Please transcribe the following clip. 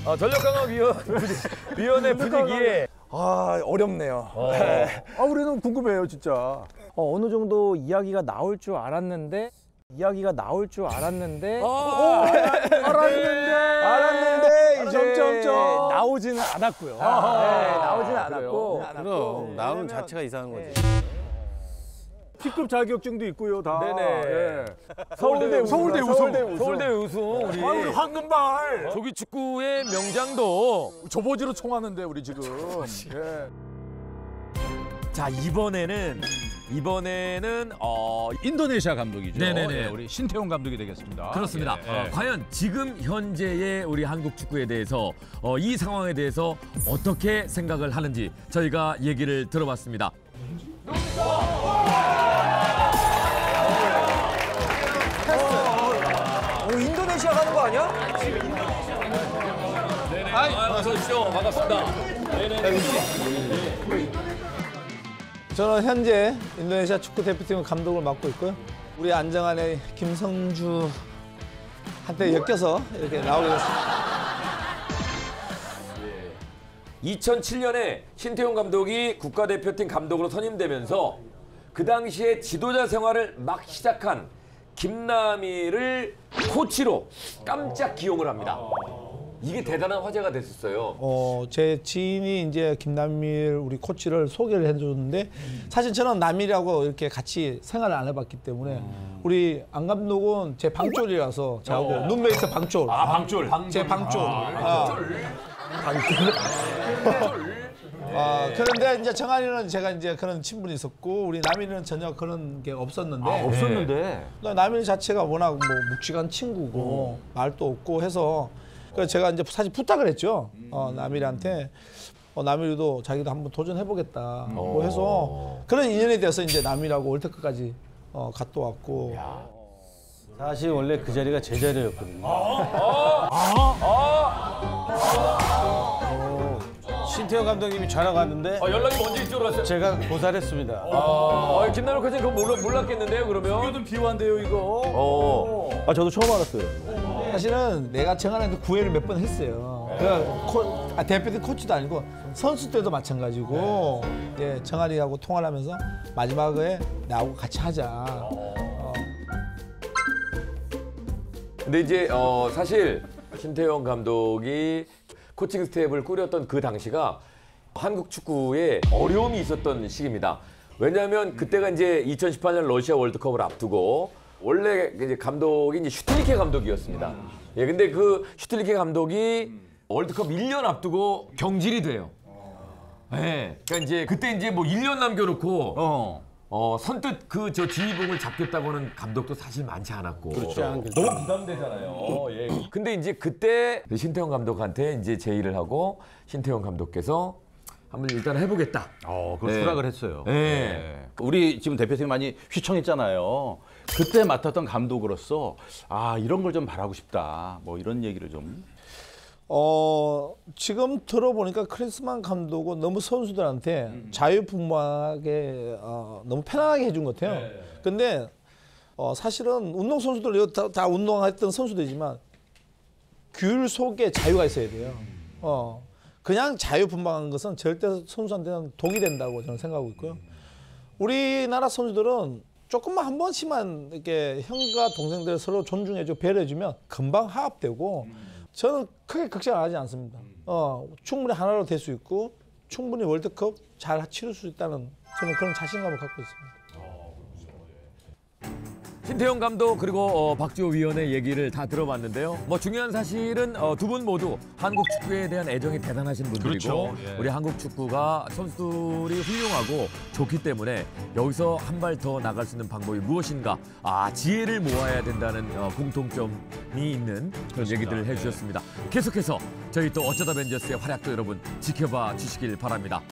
전력 강화 위원회 분위기에 어렵네요. 우리는 궁금해요, 진짜. 어느 정도 이야기가 나올 줄 알았는데 알았는데 이제 점점점. 나오지는 않았고요. 나오지는 않았고. 그럼 나오는 자체가 이상한 거지. T급 자격증도 있고요, 다. 네네. 예. 서울대 서울대 우승 우리 우리 황금발. 조기 축구의 명장도. 조보지로 총하는데 우리 지금. 예. 자 이번에는 인도네시아 감독이죠. 네네네. 예, 우리 신태용 감독이 되겠습니다. 그렇습니다. 예. 과연 지금 현재의 우리 한국 축구에 대해서 이 상황에 대해서 어떻게 생각을 하는지 저희가 얘기를 들어봤습니다. 인도네시아 가는 거 아니야? 어서 오십시오. 반갑습니다. 저는 현재 인도네시아 축구 대표팀 감독을 맡고 있고요. 우리 안정환의 김성주한테 엮여서 이렇게 나오게 됐습니다. 2007년에 신태용 감독이 국가대표팀 감독으로 선임되면서 그 당시에 지도자 생활을 막 시작한 김남일을 코치로 깜짝 기용을 합니다. 이게 대단한 화제가 됐었어요. 제 지인이 이제 김남일 우리 코치를 소개를 해줬는데 사실 저는 남일하고 이렇게 같이 생활을 안 해봤기 때문에 우리 안 감독은 제 방졸이라서 저하고 눈베이스 방졸. 방졸. 제 방졸. 그런데 이제 정한이는 제가 이제 그런 친분이 있었고 우리 남일은 전혀 그런 게 없었는데. 없었는데. 남일 자체가 워낙 뭐 묵직한 친구고 말도 없고 해서 그래서 제가 이제 사실 부탁을 했죠. 남일한테. 남일도 자기도 한번 도전해보겠다. 고 해서 그런 인연이 돼서 이제 남일하고 월드컵까지 갔다 왔고. 사실 원래 그 자리가 제 자리였거든요. 신태용 감독님이 전화 왔는데 연락이 먼저 이쪽으로 왔어요. 제가 고사했습니다. 김남일 코치는 그거 몰랐겠는데요, 그러면? 이거 좀 비호한데요, 이거. 저도 처음 알았어요. 사실은 내가 정한이한테 구애를 몇 번 했어요. 그러니까 대표팀 코치도 아니고 선수 때도 마찬가지고 정한이하고 통화를 하면서 마지막에 나하고 같이 하자. 근데 이제 사실 신태용 감독이 코칭 스텝을 꾸렸던 그 당시가 한국 축구에 어려움이 있었던 시기입니다. 왜냐하면 그때가 이제 2018년 러시아 월드컵을 앞두고 원래 이제 감독이 이제 슈틸리케 감독이었습니다. 예, 근데 그 슈틸리케 감독이 월드컵 1년 앞두고 경질이 돼요. 예. 그러니까 이제 그때 이제 뭐 1년 남겨놓고 선뜻 그 지휘봉을 잡겠다고 하는 감독도 사실 많지 않았고. 그렇죠. 너무 부담되잖아요. 예. 근데 이제 그때 신태용 감독한테 이제 제의를 하고 신태용 감독께서 한번 일단 해보겠다. 그걸 수락을 했어요. 네. 우리 지금 대표팀 많이 휘청했잖아요. 그때 맡았던 감독으로서 이런 걸 좀 바라고 싶다. 뭐 이런 얘기를 좀. 지금 들어보니까 크리스만 감독은 너무 선수들한테 자유분방하게 너무 편안하게 해준 것 같아요. 근데 사실은 운동선수들 다 운동했던 선수들이지만 규율 속에 자유가 있어야 돼요. 그냥 자유분방한 것은 절대 선수한테는 독이 된다고 저는 생각하고 있고요. 우리나라 선수들은 조금만 한 번씩만 이렇게 형과 동생들 서로 존중해주고 배려해주면 금방 화합되고 저는 크게 걱정하지 않습니다. 충분히 하나로 될 수 있고 충분히 월드컵 잘 치를 수 있다는 저는 그런 자신감을 갖고 있습니다. 신태용 감독 그리고 박지호 위원의 얘기를 다 들어봤는데요. 뭐 중요한 사실은 두 분 모두 한국 축구에 대한 애정이 대단하신 분들이고 그렇죠. 예. 우리 한국 축구가 선수들이 훌륭하고 좋기 때문에 여기서 한 발 더 나갈 수 있는 방법이 무엇인가 지혜를 모아야 된다는 공통점이 있는 그런 얘기들을 해주셨습니다. 계속해서 저희 또 어쩌다 벤져스의 활약도 여러분 지켜봐 주시길 바랍니다.